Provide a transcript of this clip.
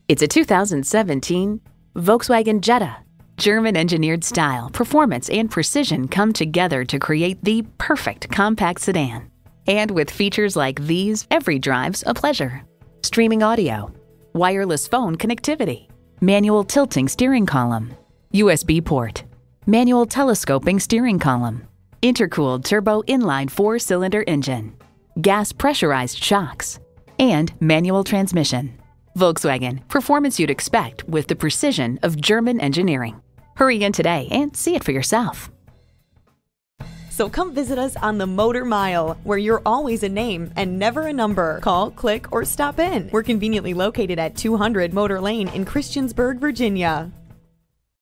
It's a 2017 Volkswagen Jetta. German-engineered style, performance, and precision come together to create the perfect compact sedan. And with features like these, every drive's a pleasure. Streaming audio, wireless phone connectivity, manual tilting steering column, USB port, manual telescoping steering column, intercooled turbo inline 4-cylinder engine, gas pressurized shocks, and manual transmission. Volkswagen, performance you'd expect with the precision of German engineering. Hurry in today and see it for yourself. So come visit us on the Motor Mile, where you're always a name and never a number. Call, click, or stop in. We're conveniently located at 200 Motor Lane in Christiansburg, Virginia.